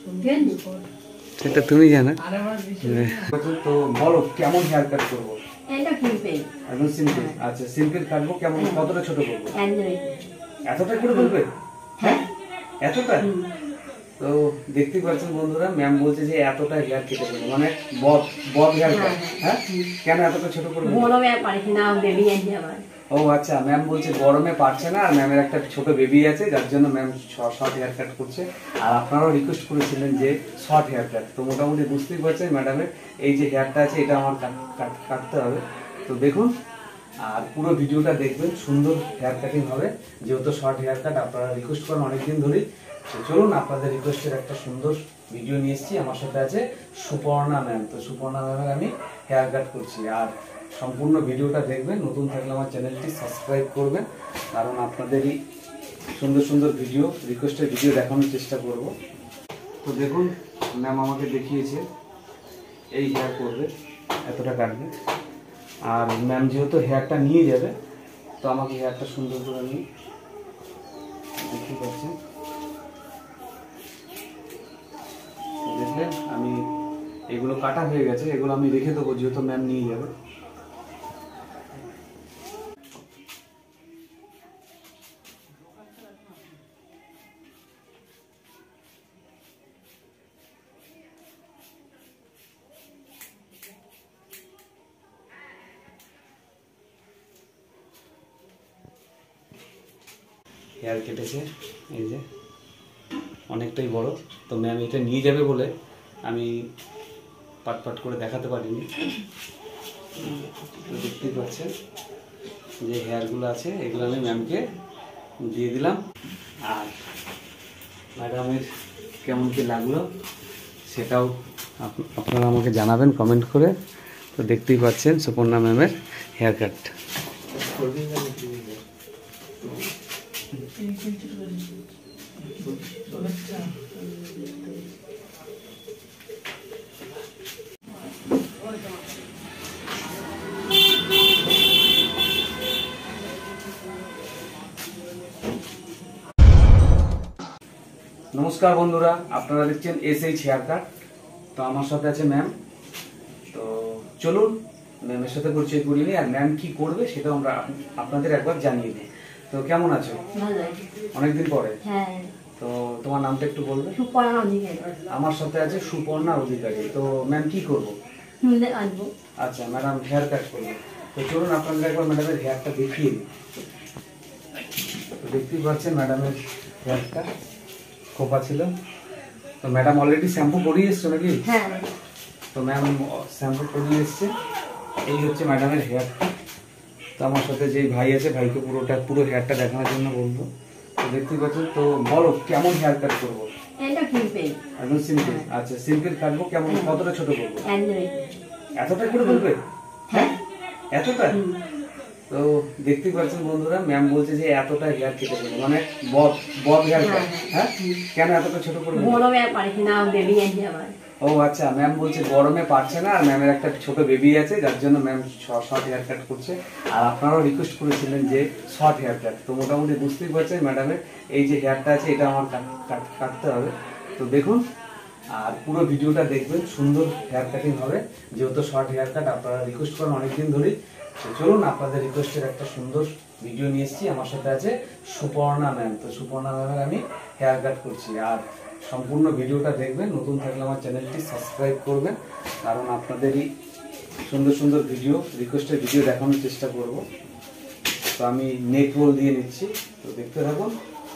সেটা তুমি জানো। তো বলো কেমন হেয়ার কাট করবো? একদম সিম্পল। আচ্ছা সিম্পল কাটবো। কেমন, কতটা ছোট করবো? এতটা করে বলবে? হ্যাঁ এতটা। তো দেখতে পাচ্ছেন বন্ধুরা, ম্যাম বলছে যে এতটা হেয়ার কেটে দেবো, মানে বব হেয়ার কাট। হ্যাঁ কেন এতটা ছোট করবো? ও আচ্ছা, ম্যাম বলছে গরমে পারছে না, আর ম্যামের একটা ছোট বেবি আছে, যার জন্য ম্যাম শর্ট হেয়ার কাট করছে। আর আপনারাও রিকোয়েস্ট করেছিলেন যে শর্ট হেয়ার কাট। তো মোটামুটি বুঝতেই পারছেন ম্যাডামের এই যে হেয়ারটা আছে এটা আমার কাটতে হবে। তো দেখুন আর পুরো ভিডিওটা দেখবেন, সুন্দর হেয়ার কাটিং হবে, যেহেতু শর্ট হেয়ার কাট আপনারা রিকোয়েস্ট করেন অনেকদিন ধরেই। তো চলুন আপনাদের রিকোয়েস্টের একটা সুন্দর ভিডিও নিয়ে এসেছি। আমার সাথে আছে সুপর্ণা ম্যাম। তো সুপর্ণা ম্যামের আমি হেয়ার কাট করছি, আর সম্পূর্ণ ভিডিওটা দেখবেন। নতুন থাকলে আমার চ্যানেলটি সাবস্ক্রাইব করবেন, কারণ আপনাদেরই সুন্দর সুন্দর ভিডিও, রিকোয়েস্টের ভিডিও দেখানোর চেষ্টা করব। তো দেখুন ম্যাম আমাকে দেখিয়েছে এই হেয়ার করবে, এতটা কাটবে। আর ম্যাম যেহেতু হেয়ারটা নিয়ে যাবে, তো আমাকে হেয়ারটা সুন্দর করে আমি দেখতে পাচ্ছি। দেখলেন আমি এগুলো কাটা হয়ে গেছে, এগুলো আমি রেখে দেবো যেহেতু ম্যাম নিয়ে যাবে। হেয়ার কেটেছে এই যে অনেকটাই বড়। তো ম্যাম এটা নিয়ে যাবে বলে আমি পাট করে দেখাতে পারিনি। তো দেখতেই পাচ্ছেন যে হেয়ারগুলো আছে, এগুলো আমি ম্যামকে দিয়ে দিলাম। আর ম্যাডামের কেমন কি লাগলো সেটাও আপনারা আমাকে জানাবেন কমেন্ট করে। তো দেখতেই পাচ্ছেন সুপর্ণা ম্যামের হেয়ার কাট। নমস্কার বন্ধুরা, আপনারা দেখছেন SH হেয়ার কাট। তো আমার সাথে আছে ম্যাম। তো চলুন ম্যামের সাথে পরিচয় করিয়ে নিই, আর ম্যাম কি করবে সেটাও আমরা আপনাদের একবার জানিয়ে দিই। তো কেমন আছো? অনেকদিন পরে। তো তোমার নামটা একটু বলবে? আমার সাথে আছে সুপর্ণা অধিকারী। তো ম্যাম কি করবো? আচ্ছা ম্যাডাম হেয়ার কাট করবে। তো চলুন আপনাদের একবার ম্যাডামের হেয়ারটা দেখিয়ে দিই। তো দেখতেই পাচ্ছেন ম্যাডামের হেয়ারটা খোপা ছিল। তো ম্যাডাম অলরেডি শ্যাম্পু করিয়ে এসছো নাকি? তো ম্যাম শ্যাম্পু করিয়ে এসছে। এই হচ্ছে ম্যাডামের হেয়ারটা। তো আমার সাথে যেই ভাই আছে, ভাইকে পুরো হেয়ারটা দেখানোর জন্য বলবো। তো দেখতেই পাচ্ছেন। তো বলো কেমন হেয়ার কাট করবো? একদম সিম্পল। আচ্ছা সিম্পল কাটবো। কেমন, কতটা ছোট করবো? এতটা করে বলবে? হ্যাঁ এতটা। তো দেখতেই পাচ্ছেন বন্ধুরা, ম্যাম বলছে যে এতটা হেয়ার কেটে দেবো, মানে বব হেয়ার কাট। হ্যাঁ কেন এতটা ছোট করবো? ও আচ্ছা, ম্যাম বলছে গরমে পারছে না, আর ম্যামের একটা ছোট বেবি আছে, যার জন্য ম্যাম শর্ট হেয়ার কাট করছে। আর আপনারাও রিকোয়েস্ট করেছিলেন যে শর্ট হেয়ার কাট। তো মোটামুটি বুঝতেই পারছেন ম্যাডামের এই যে হেয়ারটা আছে এটা আমার কাটতে হবে। তো দেখুন আর পুরো ভিডিওটা দেখবেন, সুন্দর হেয়ার কাটিং হবে, যেহেতু শর্ট হেয়ার কাট আপনারা রিকোয়েস্ট করেন অনেকদিন ধরেই। তো চলুন আপনাদের রিকোয়েস্টের একটা সুন্দর ভিডিও নিয়ে এসেছি। আমার সাথে আছে সুপর্ণা ম্যাম। তো সুপর্ণা ম্যামের আমি হেয়ার কাট করছি, আর সম্পূর্ণ ভিডিওটা দেখবেন। নতুন থাকলে আমার চ্যানেলটি সাবস্ক্রাইব করবেন, কারণ আপনাদেরই সুন্দর সুন্দর ভিডিও, রিকোয়েস্টের ভিডিও দেখানোর চেষ্টা করব। তো আমি নেক রোল দিয়ে নিচ্ছি, তো দেখতে থাকুন।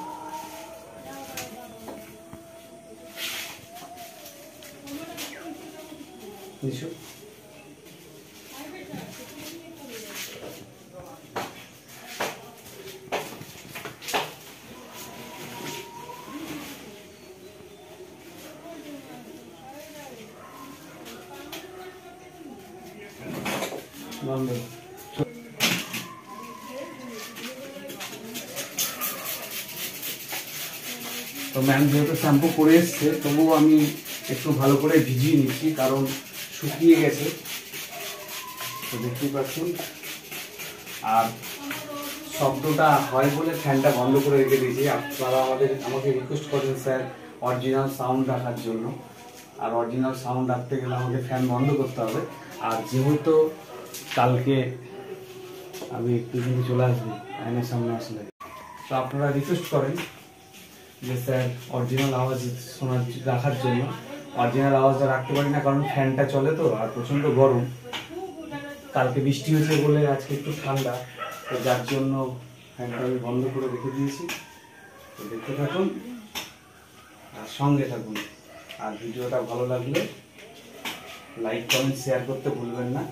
তো ম্যাম যেহেতু শ্যাম্পু করে এসছে, তবুও আমি একটু ভালো করে ভিজিয়ে নিচ্ছি, কারণ শুকিয়ে গেছে। তো দেখতেই পাচ্ছেন। আর শব্দটা হয় বলে ফ্যানটা বন্ধ করে রেখে দিয়েছি। আপনারা আমাকে রিকোয়েস্ট করেন স্যার অরিজিনাল সাউন্ড রাখার জন্য। আর অরিজিনাল সাউন্ড রাখতে গেলে আমাকে ফ্যান বন্ধ করতে হবে। আর যেহেতু কালকে আমি একটু দিন চলে আসবো আয়নার সামনে আসলে, তো আপনারা রিকোয়েস্ট করেন যে স্যার অরিজিনাল আওয়াজ শোনার রাখার জন্য। অরিজিনাল আওয়াজটা রাখতে পারি না কারণ ফ্যানটা চলে তো, আর প্রচণ্ড গরম। কালকে বৃষ্টি হয়েছে বলে আজকে একটু ঠান্ডা, তো যার জন্য ফ্যানটা আমি বন্ধ করে রেখে দিয়েছি। তো দেখতে থাকুন আর সঙ্গে থাকুন। আর ভিডিওটা ভালো লাগলে লাইক কমেন্ট শেয়ার করতে ভুলবেন না।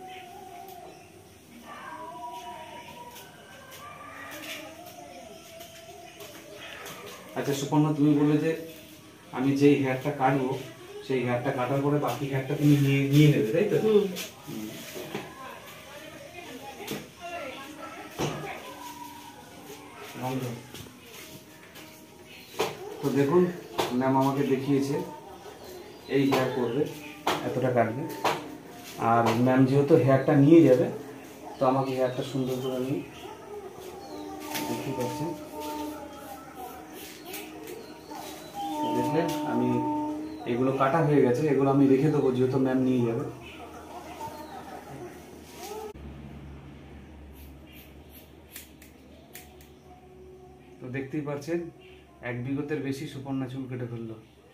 আচ্ছা সুপর্ণা, তুমি বলে যে আমি যেই হেয়ারটা কাটবো সেই হেয়ারটা কাটার পরে বাকি হেয়ারটা তুমি নিয়ে নেবে, তাই তো? তো দেখুন ম্যাম আমাকে দেখিয়েছে এই হেয়ার করবে, এতটা কাটবে। আর ম্যাম যেহেতু হেয়ারটা নিয়ে যাবে, তো আমাকে হেয়ারটা সুন্দর করে নিয়ে দেখতে পাচ্ছেন। দেখলেন আমি এগুলো কাটা হয়ে গেছে, এগুলো আমি রেখে দেবো যেহেতু ম্যাম নিয়ে যাবে। তো দেখতেই পাচ্ছেন 1 বিঘতের বেশি সুপর্ণা চুল কেটে ফেললো।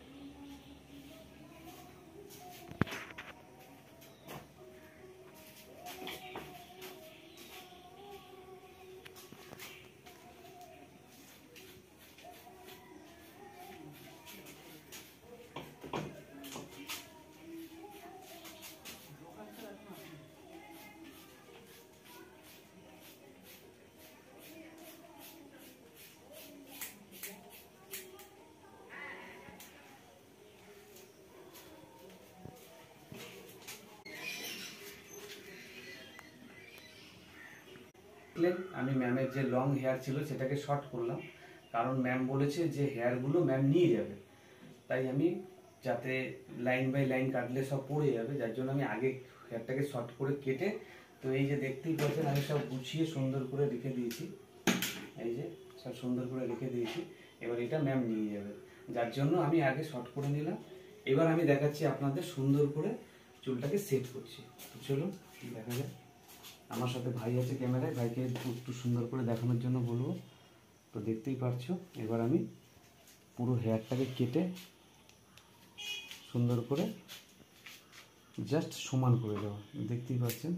আমি ম্যামের যে লং হেয়ার ছিল সেটাকে শর্ট করলাম, কারণ ম্যাম বলেছে যে হেয়ারগুলো ম্যাম নিয়ে যাবে। তাই আমি যাতে লাইন বাই লাইন কাটলে সব পড়ে যাবে, যার জন্য আমি আগে হেয়ারটাকে শর্ট করে কেটে, তো এই যে দেখতেই পাচ্ছেন আমি সব গুছিয়ে সুন্দর করে রেখে দিয়েছি। এই যে সব সুন্দর করে রেখে দিয়েছি। এবার এটা ম্যাম নিয়ে যাবে, যার জন্য আমি আগে শর্ট করে নিলাম। এবার আমি দেখাচ্ছি আপনাদের সুন্দর করে চুলটাকে সেট করছি। তো চলুন দেখা যায়। আমার সাথে ভাই আছে ক্যামেরায়, ভাইকে একটু সুন্দর করে দেখানোর জন্য বলবো। তো দেখতেই পারছো এবার আমি পুরো হেয়ারটাকে কেটে সুন্দর করে জাস্ট সমান করে দেবো। দেখতেই পাচ্ছেন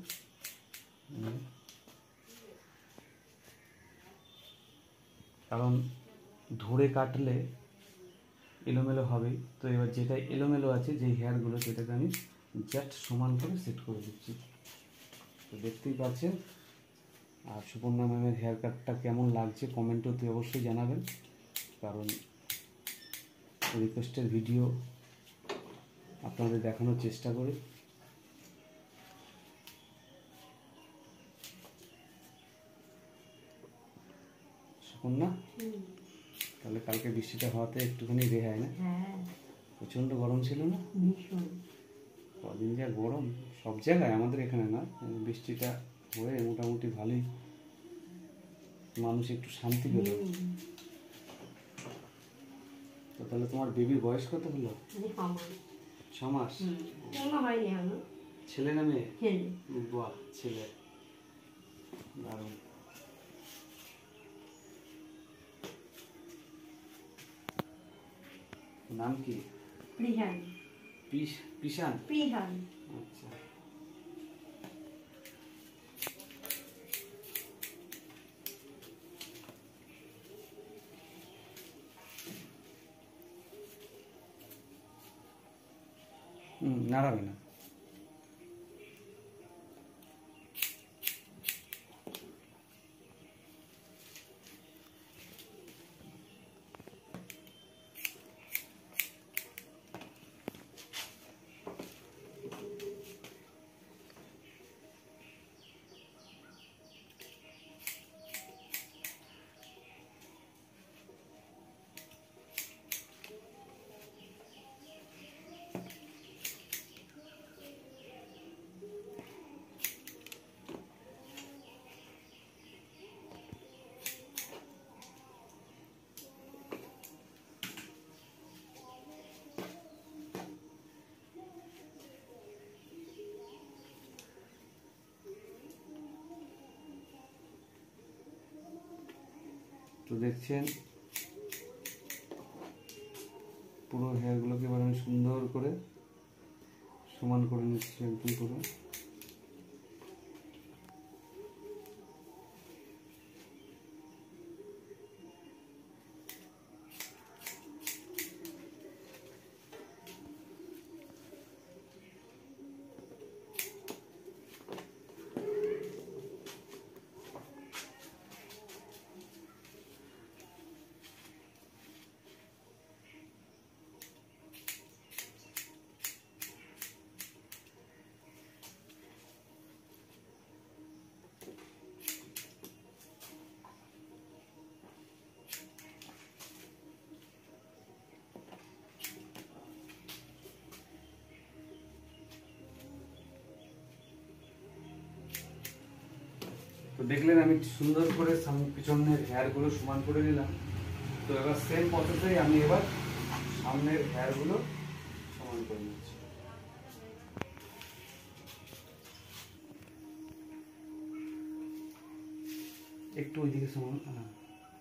কারণ ধরে কাটলে এলোমেলো হবেই। তো এবার যেটা এলোমেলো আছে যেই হেয়ারগুলো সেটাকে আমি জাস্ট সমান করে সেট করে দিচ্ছি। তো দেখতেই পাচ্ছেন। আর সুপর্ণা ম্যামের হেয়ার কাটটা কেমন লাগছে কমেন্টে অবশ্যই জানাবেন, কারণ রিকোয়েস্টের ভিডিও আপনাদের দেখানোর চেষ্টা করি। সুপর্ণা, তাহলে কালকে বৃষ্টিটা হওয়াতে একটুখানি রেহাই না? প্রচণ্ড গরম ছিল না? কদিন যা গরম সব জায়গায়, আমাদের এখানে না, বৃষ্টিটা হয়ে মোটামুটি ভালোই মানুষ একটু শান্তি পেল। তো তাহলে তোমার বেবির বয়স কত হলো? 6 মাস। ছেলে না মেয়ে? বাহ, ছেলে, দারুণ। নাম কি? প্রিহান। পিশান? প্রিহান। আচ্ছা। নাড়াবে না। তো দেখছেন পুরো হেয়ারগুলোকে এবার আমি সুন্দর করে সমান করে নিচ্ছি একদম পুরো। তো দেখলেন আমি সুন্দর করে পিছনের হেয়ারগুলো সমান করে নিলাম। তো এবার সেম প্রসেসে আমি এবার সামনের হেয়ারগুলো সমান করে নিচ্ছি। একটু ওইদিকে সমান, হ্যাঁ।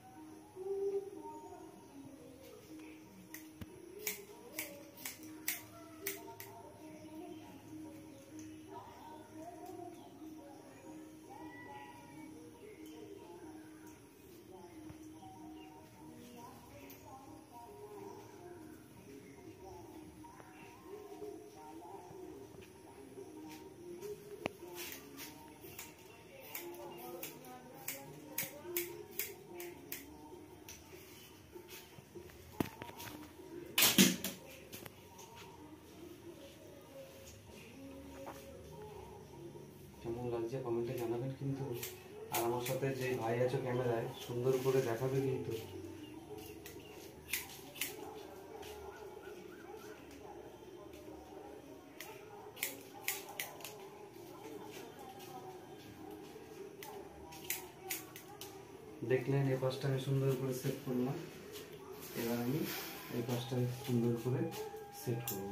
কেমন লাগছে কমেন্টে জানাবেন কিন্তু। আর আমার সাথে যে ভাই আছো ক্যামেরায়, সুন্দর করে দেখাবে কিন্তু। দেখলেন এই পাশটা আমি সুন্দর করে সেট করলাম। এবার আমি এই পাশটা সুন্দর করে সেট করব।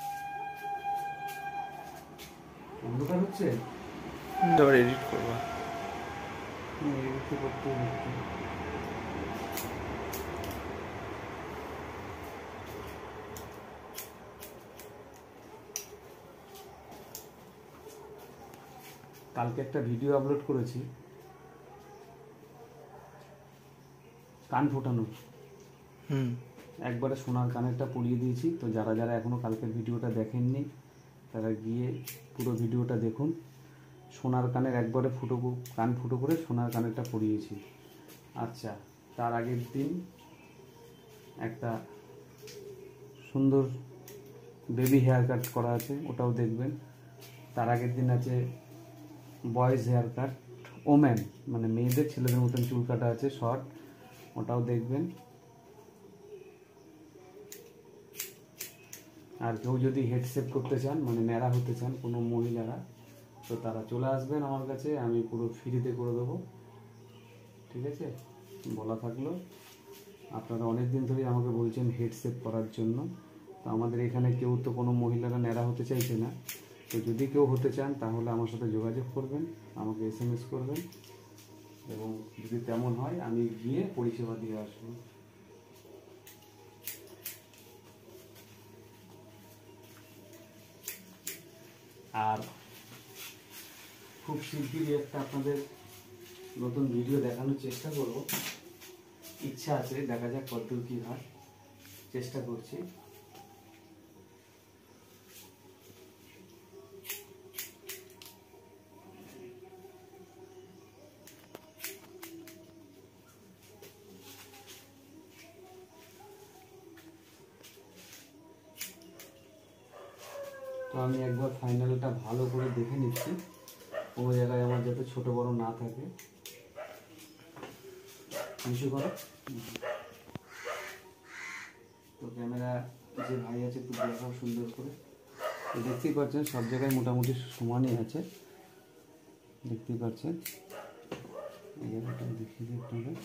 অন্ধকার হচ্ছে, এবার এডিট করবা। এডিট করতে হচ্ছে। কালকে একটা ভিডিও আপলোড করেছি কান ফোটানোর। একবারে সোনার কানেরটা পরিয়ে দিয়েছি। তো যারা যারা এখনো কালকের ভিডিওটা দেখেননি তারা গিয়ে পুরো ভিডিওটা দেখুন। সোনার কানের একবারে কান ফুটো করে সোনার কানেরটা পরিয়েছি। আচ্ছা, তার আগের দিন একটা সুন্দর বেবি হেয়ার কাট করা আছে, ওটাও দেখবেন। তার আগের দিন আছে বয়েজ হেয়ার কাট, ওম্যান মানে মেয়েদের, ছেলেদের মতন চুল কাটা আছে শর্ট, ওটাও দেখবেন। আর কেউ যদি হেড শেপ করতে চান, মানে ন্যাড়া হতে চান কোনো মহিলারা, তো তারা চলে আসবেন আমার কাছে, আমি পুরো ফ্রিতে করে দেবো। ঠিক আছে, বলা থাকলো। আপনারা অনেক দিন ধরেই আমাকে বলছেন হেড শেপ করার জন্য। তো আমাদের এখানে কেউ তো কোনো মহিলারা ন্যাড়া হতে চাইছে না। তো যদি কেউ হতে চান তাহলে আমার সাথে যোগাযোগ করবেন, আমাকে SMS করবেন, এবং যদি তেমন হয় আমি গিয়ে পরিষেবা দিয়ে আসবো। আর খুব শিগগিরই একটা আপনাদের নতুন ভিডিও দেখানোর চেষ্টা করব। ইচ্ছা আছে, দেখা যাক কতদূর কী হয়, চেষ্টা করছি। তো আমি একবার ফাইনালটা ভালো করে দেখে নিচ্ছি, কোনো জায়গায় আমার যাতে ছোট বড় না থাকে। নিচু করো। তো ক্যামেরা যে ভাই আছে একটু দেখাও সুন্দর করে। তো দেখতেই পাচ্ছেন সব জায়গায় মোটামুটি সমানই আছে, দেখতেই পাচ্ছেন। এই জায়গাটা দেখিয়ে দিই আপনাদের।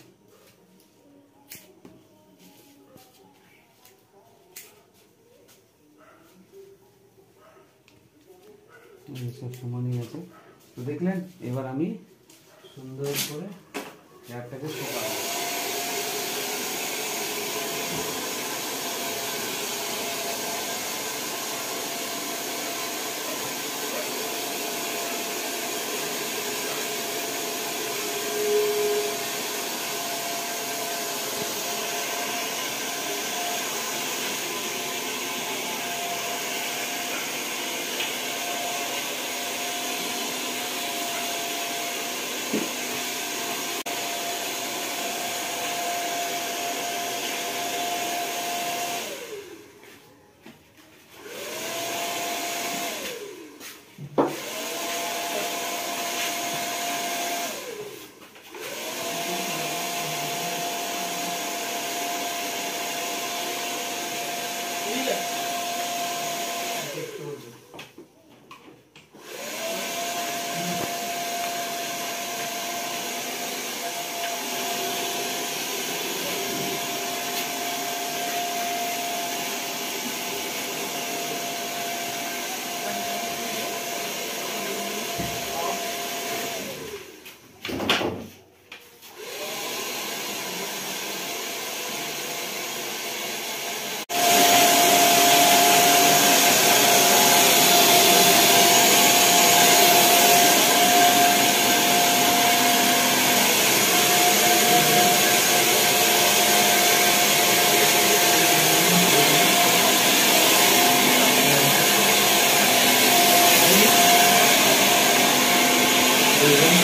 সব সমানই আছে। তো দেখলেন, এবার আমি সুন্দর করে হেয়ারটাকে শোকাবো।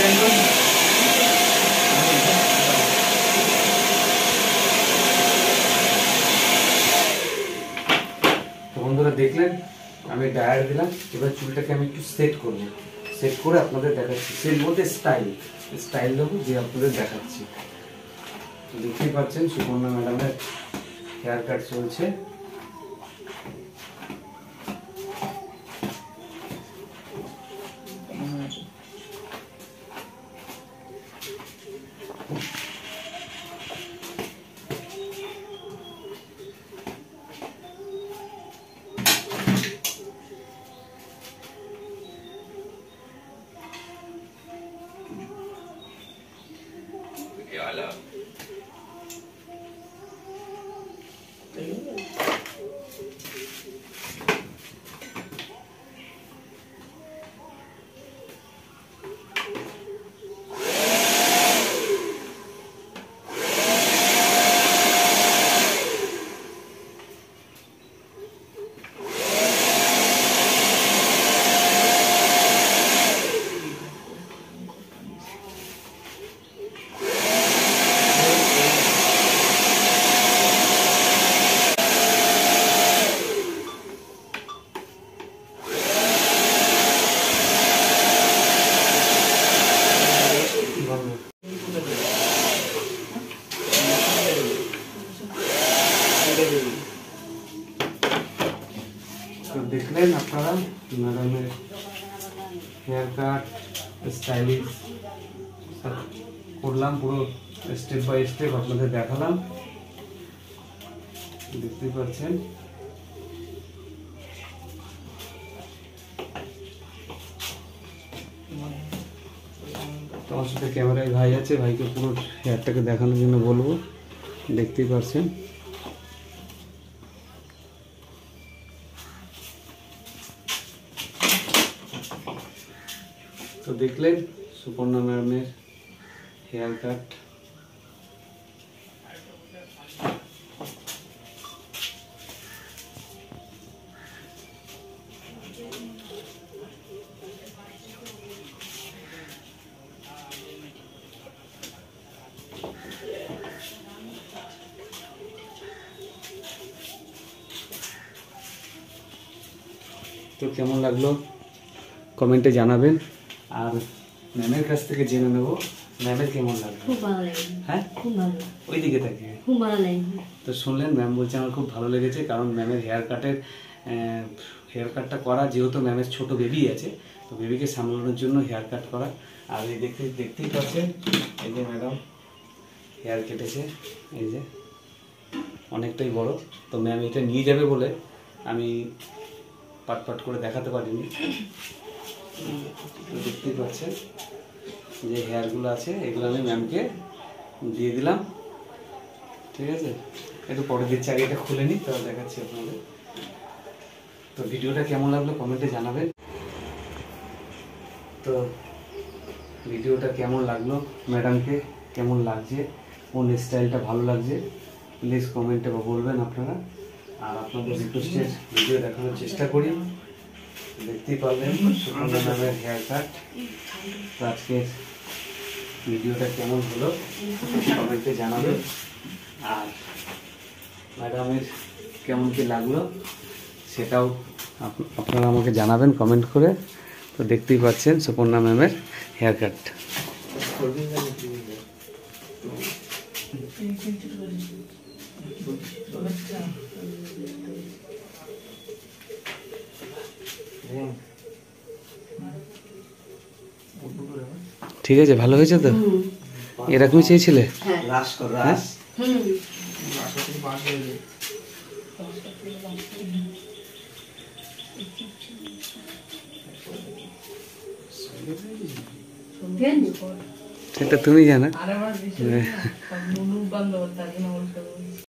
তো বন্ধুরা দেখলেন আমি ডায়ার দিলাম, এবার চুলটাকে আমি একটু সেট করব, সেট করে আপনাদের দেখাচ্ছি। সেট বলতে স্টাইল দেবো, যে আপনাদের দেখাচ্ছি। দেখতেই পাচ্ছেন সুপর্ণা ম্যাডামের হেয়ার কাট চলছে। তো দেখলেন আপনারা ম্যাডামের হেয়ার কাট স্টাইলিশ করলাম, পুরো স্টেপ বাই স্টেপ আপনাদের দেখালাম, দেখতেই পাচ্ছেন। তোমার সাথে ক্যামেরায় ভাই আছে, ভাইকে পুরো হেয়ারটাকে দেখানোর জন্য বলবো, দেখতেই পাচ্ছেন। তো দেখলেন সুপর্ণা ম্যাডামের হেয়ার কাট। তো কেমন লাগলো কমেন্টে জানাবেন, আর ম্যামের কাছ থেকে জেনে নেবো ম্যামের কেমন লাগলো। খুব ভালো লাগে। হ্যাঁ, খুব ভালো, ওই দিকে তাকিয়ে। খুব ভালো লাগে। তো শুনলেন ম্যাম বলছে আমার খুব ভালো লেগেছে, কারণ ম্যামের হেয়ার কাটটা করা, যেহেতু ম্যামের ছোট বেবি আছে, তো বেবিকে সামলানোর জন্য হেয়ার কাট করা। আর এই দেখতেই পাচ্ছেন, এই যে ম্যাডাম হেয়ার কেটেছে, এই যে অনেকটাই বড়। তো ম্যাম এটা নিয়ে যাবে বলে আমি পাট করে দেখাতে পারিনি। তো দেখতেই পাচ্ছেন যে হেয়ারগুলো আছে, এগুলো আমি ম্যামকে দিয়ে দিলাম। ঠিক আছে, একটু পরে দিচ্ছি, আগে এটা খুলে নিই, তাহলে দেখাচ্ছি আপনাদের। তো ভিডিওটা কেমন লাগলো কমেন্টে জানাবেন। তো ভিডিওটা কেমন লাগলো, ম্যাডামকে কেমন লাগছে, কোন স্টাইলটা ভালো লাগছে, প্লিজ কমেন্টে বলবেন আপনারা। আর আপনাদের রিকোয়েস্টের ভিডিও দেখানোর চেষ্টা করি। দেখতেই পারলেন সুপর্ণা ম্যামের হেয়ার কাট। তো আজকের ভিডিওটা কেমন হলো কমেন্টে জানাবেন, আর ম্যাডামের কেমন কি লাগলো সেটাও আপনারা আমাকে জানাবেন কমেন্ট করে। তো দেখতেই পাচ্ছেন সুপর্ণা ম্যামের হেয়ার কাট। ঠিক আছে, ভালো হয়েছে তো? এরকমই চেয়েছিলে? হ্যাঁ। সেটা তুমি জানো।